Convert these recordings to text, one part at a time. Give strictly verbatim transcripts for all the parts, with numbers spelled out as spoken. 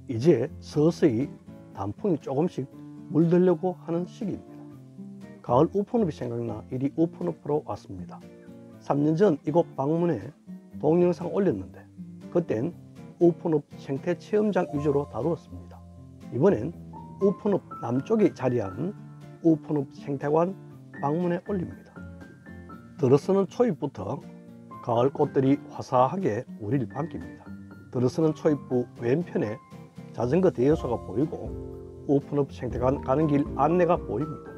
이제 서서히 단풍이 조금씩 물들려고 하는 시기입니다. 가을 오픈업이 생각나 이리 오픈업으로 왔습니다. 삼 년 전 이곳 방문해 동영상 올렸는데 그땐 오픈업 생태 체험장 위주로 다루었습니다. 이번엔 오픈업 남쪽에 자리한 오픈업 생태관 방문해 올립니다. 들어서는 초입부터 가을 꽃들이 화사하게 우리를 반깁니다. 들어서는 초입부 왼편에 자전거 대여소가 보이고 오픈업 생태관 가는 길 안내가 보입니다.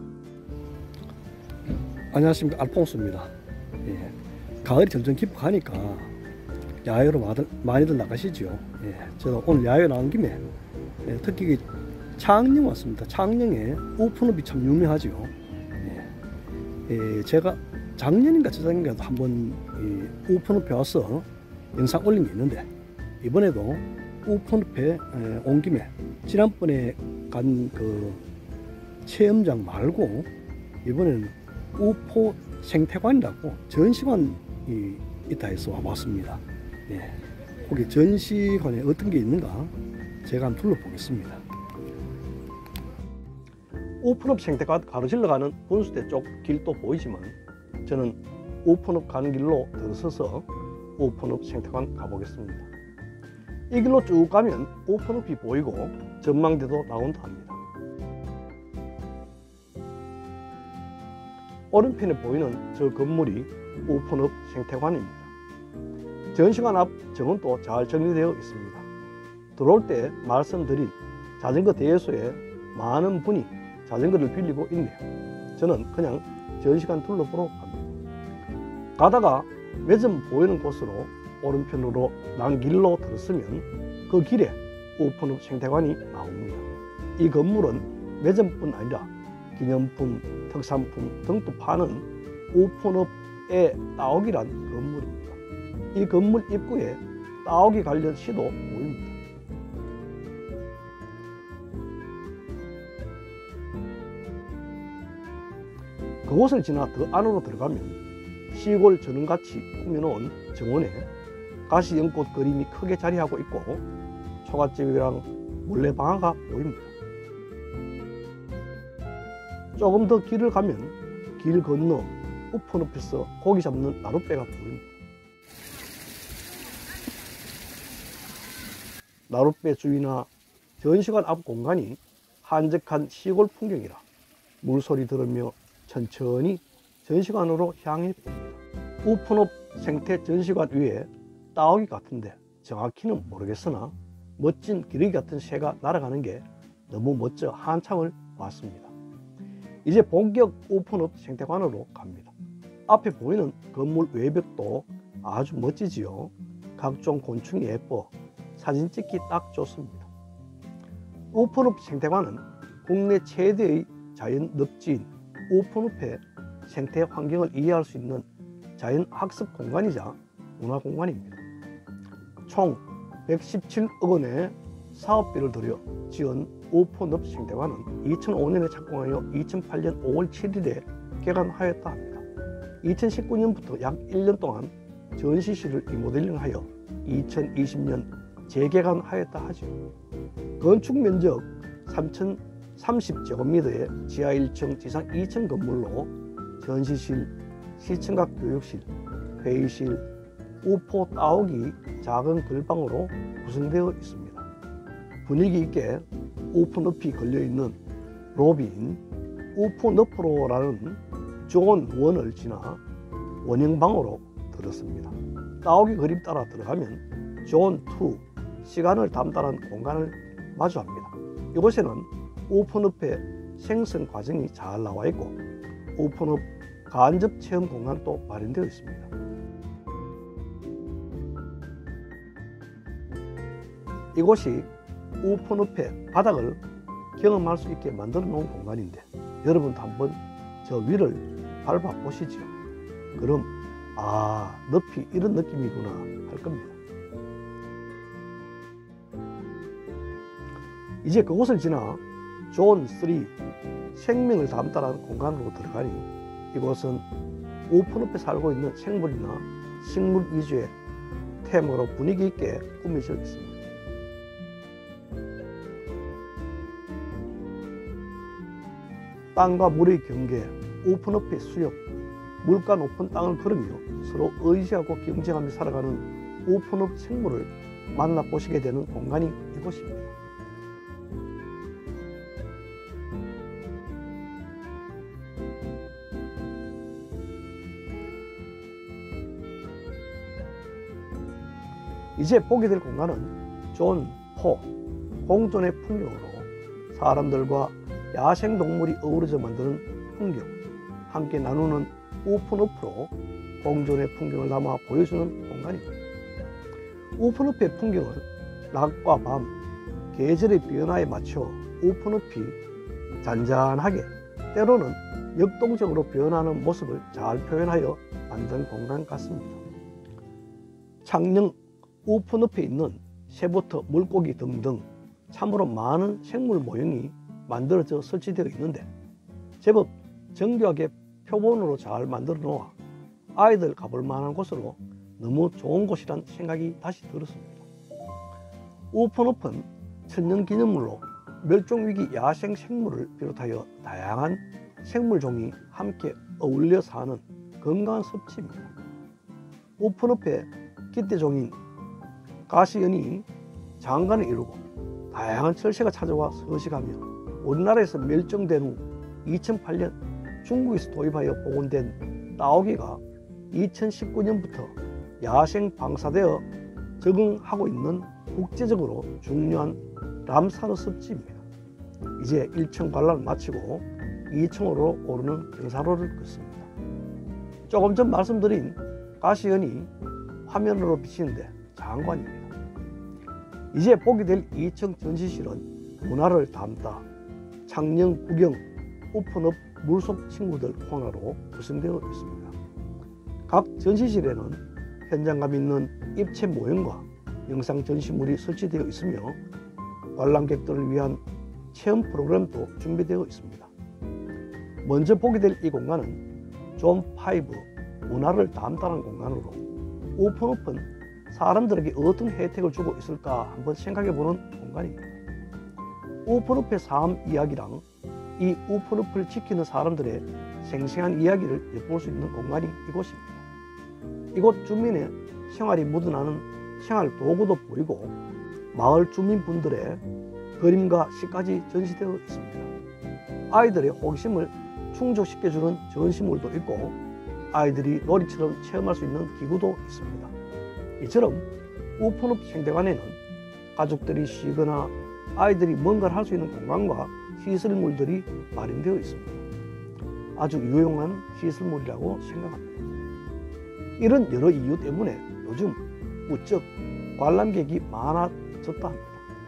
안녕하십니까, 알퐁스입니다. 예, 가을이 점점 깊어가니까 야외로 많이들, 많이들 나가시죠. 예, 저도 오늘 야외 나온 김에 예, 특히 창녕 왔습니다. 창녕에 오픈업이 참 유명하죠. 예, 예, 제가 작년인가 저작년인가도 한번 이 오픈업에 와서 영상 올린 게 있는데 이번에도 오픈업에 온 김에 지난번에 간 그 체험장 말고 이번에는 우포 생태관이라고 전시관이 있다 해서 와봤습니다. 예, 거기 전시관에 어떤 게 있는가 제가 한번 둘러보겠습니다. 오픈업 생태관 가로질러 가는 분수대 쪽 길도 보이지만 저는 오픈업 가는 길로 들어서서 오픈업 생태관 가보겠습니다. 이 길로 쭉 가면 오픈업이 보이고 전망대도 나온다 합니다. 오른편에 보이는 저 건물이 오픈업 생태관입니다. 전시관 앞 정원도 잘 정리되어 있습니다. 들어올 때 말씀드린 자전거 대여소에 많은 분이 자전거를 빌리고 있네요. 저는 그냥 전시관 둘러보러 갑니다. 가다가 매점 보이는 곳으로 오른편으로 난 길로 들었으면 그 길에 오픈업 생태관이 나옵니다. 이 건물은 매점뿐 아니라 기념품, 특산품 등도 파는 오픈업의 따오기란 건물입니다. 이 건물 입구에 따오기 관련 시도 보입니다. 그곳을 지나 더 안으로 들어가면 시골 전원같이 꾸며놓은 정원에 가시연꽃 그림이 크게 자리하고 있고 초가집이랑 물레방아가 보입니다. 조금 더 길을 가면 길 건너 오픈업에서 고기 잡는 나룻배가 보입니다. 나룻배 주위나 전시관 앞 공간이 한적한 시골 풍경이라 물소리 들으며 천천히 전시관으로 향해 봅니다. 오픈업 생태 전시관 위에 따오기 같은데 정확히는 모르겠으나 멋진 기러기 같은 새가 날아가는 게 너무 멋져 한참을 봤습니다. 이제 본격 오픈업 생태관으로 갑니다. 앞에 보이는 건물 외벽도 아주 멋지지요. 각종 곤충이 예뻐 사진 찍기 딱 좋습니다. 오픈업 생태관은 국내 최대의 자연 늪지인 오픈업의 생태 환경을 이해할 수 있는 자연 학습 공간이자 문화 공간입니다. 총 백십칠억 원의 사업비를 들여 지은 오픈업 생태관은 이천오 년에 착공하여 이천팔 년 오월 칠일에 개관하였다 합니다. 이천십구 년부터 약 일 년 동안 전시실을 리모델링하여 이천이십 년 재개관하였다 하죠. 건축 면적 삼천삼십 제곱미터의 지하 일 층, 지상 이 층 건물로 전시실, 시청각 교육실, 회의실, 우포 따오기 작은 글방으로 구성되어 있습니다. 분위기 있게 오픈업이 걸려있는 로비인 오픈업으로라는 존 원을 지나 원형방으로 들었습니다. 따오기 그림 따라 들어가면 존 투 시간을 담당한 공간을 마주합니다. 이곳에는 오픈업의 생성 과정이 잘 나와 있고 오픈업 간접 체험 공간도 마련되어 있습니다. 이곳이 오픈업의 바닥을 경험할 수 있게 만들어 놓은 공간인데 여러분도 한번 저 위를 밟아 보시죠. 그럼 아, 늪이 이런 느낌이구나 할 겁니다. 이제 그곳을 지나 존 쓰리 생명을 담당한 공간으로 들어가니 이곳은 오픈업에 살고 있는 생물이나 식물 위주의 테마로 분위기 있게 꾸며져 있습니다. 땅과 물의 경계, 오픈업의 수역, 물가 높은 땅을 걸으며 서로 의지하고 경쟁하며 살아가는 오픈업 생물을 만나보시게 되는 공간이 이곳입니다. 이제 보게 될 공간은 존, 포, 공존의 풍경으로 사람들과 야생동물이 어우러져 만드는 풍경, 함께 나누는 오픈업으로 공존의 풍경을 담아 보여주는 공간입니다. 오픈업의 풍경은 낮과 밤, 계절의 변화에 맞춰 오픈업이 잔잔하게 때로는 역동적으로 변하는 모습을 잘 표현하여 만든 공간 같습니다. 창녕 오픈업에 있는 새부터 물고기 등등 참으로 많은 생물 모형이 만들어져 설치되어 있는데 제법 정교하게 표본으로 잘 만들어 놓아 아이들 가볼 만한 곳으로 너무 좋은 곳이란 생각이 다시 들었습니다. 오픈업은 천년기념물로 멸종위기 야생 생물을 비롯하여 다양한 생물종이 함께 어울려 사는 건강한 섭지입니다. 오픈업의 기대종인 가시연이 장관을 이루고 다양한 철새가 찾아와 서식하며 우리나라에서 멸종된 후 이천팔 년 중국에서 도입하여 복원된 따오기가 이천십구 년부터 야생 방사되어 적응하고 있는 국제적으로 중요한 람사르 습지입니다. 이제 일 층 관람을 마치고 이 층으로 오르는 경사로를 걷습니다. 조금 전 말씀드린 가시연이 화면으로 비치는데 장관입니다. 이제 보게 될 이 층 전시실은 문화를 담다 창녕 구경 오픈업 물속 친구들 코너로 구성되어 있습니다. 각 전시실에는 현장감 있는 입체 모형과 영상 전시물이 설치되어 있으며 관람객들을 위한 체험 프로그램도 준비되어 있습니다. 먼저 보게 될 이 공간은 존 파이브 문화를 담다는 공간으로 오픈업은 사람들에게 어떤 혜택을 주고 있을까 한번 생각해보는 공간입니다. 오픈업의 삶 이야기랑 이 오픈업을 지키는 사람들의 생생한 이야기를 엿볼 수 있는 공간이 이곳입니다. 이곳 주민의 생활이 묻어나는 생활 도구도 보이고 마을 주민분들의 그림과 시까지 전시되어 있습니다. 아이들의 호기심을 충족시켜주는 전시물도 있고 아이들이 놀이처럼 체험할 수 있는 기구도 있습니다. 이처럼 오픈업 생태관에는 가족들이 쉬거나 아이들이 뭔가를 할 수 있는 공간과 시설물들이 마련되어 있습니다. 아주 유용한 시설물이라고 생각합니다. 이런 여러 이유 때문에 요즘 무척 관람객이 많아졌다 합니다.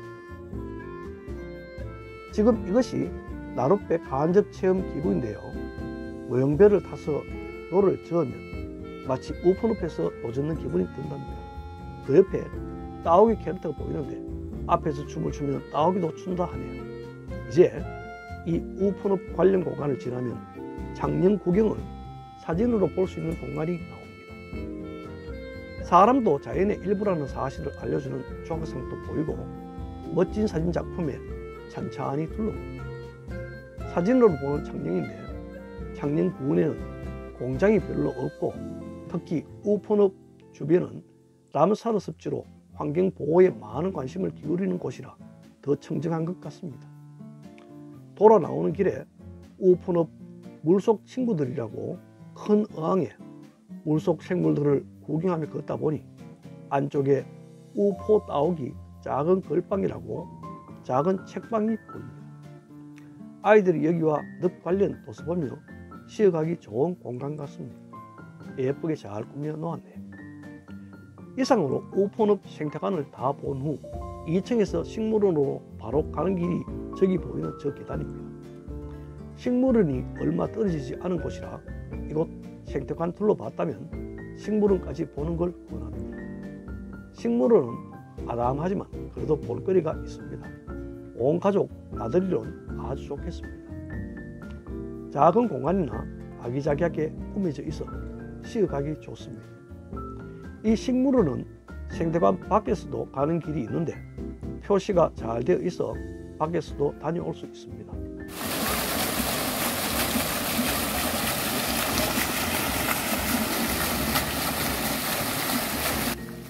지금 이것이 나룻배 간접 체험 기구인데요. 모형배를 타서 노를 저으면 마치 오픈업에서 노젓는 기분이 든답니다. 그 옆에 따오기 캐릭터가 보이는데 앞에서 춤을 추면 따오기도 춘다 하네요. 이제 이 오픈업 관련 공간을 지나면 창녕 구경을 사진으로 볼 수 있는 공간이 나옵니다. 사람도 자연의 일부라는 사실을 알려주는 조각상도 보이고 멋진 사진 작품에 찬찬히 둘러봅니다. 사진으로 보는 창녕인데 창녕 부근에는 공장이 별로 없고 특히 오픈업 주변은 람사르 습지로 환경 보호에 많은 관심을 기울이는 곳이라 더 청정한 것 같습니다. 돌아 나오는 길에 오픈업 물속 친구들이라고 큰 어항에 물속 생물들을 구경하며 걷다 보니 안쪽에 우포 따오기 작은 걸방이라고 작은 책방이 보입니다. 아이들이 여기와 늪 관련 도서 보며 쉬어가기 좋은 공간 같습니다. 예쁘게 잘 꾸며 놓았네요. 이상으로 오픈업 생태관을 다 본 후 이 층에서 식물원으로 바로 가는 길이 저기 보이는 저 계단입니다. 식물원이 얼마 떨어지지 않은 곳이라 이곳 생태관 둘러봤다면 식물원까지 보는 걸 권합니다. 식물원은 아담하지만 그래도 볼거리가 있습니다. 온 가족 나들이로는 아주 좋겠습니다. 작은 공간이나 아기자기하게 꾸며져 있어 쉬어가기 좋습니다. 이 식물원은 생태관 밖에서도 가는 길이 있는데 표시가 잘 되어 있어 밖에서도 다녀올 수 있습니다.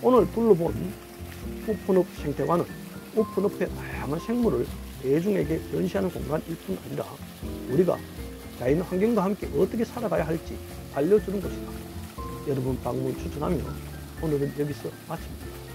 오늘 둘러본 오픈업 생태관은 오픈업의 다양한 생물을 대중에게 전시하는 공간일 뿐 아니라 우리가 자연 환경과 함께 어떻게 살아가야 할지 알려주는 곳이다. 여러분 방문 추천하며 오늘은 여기서 마칩니다.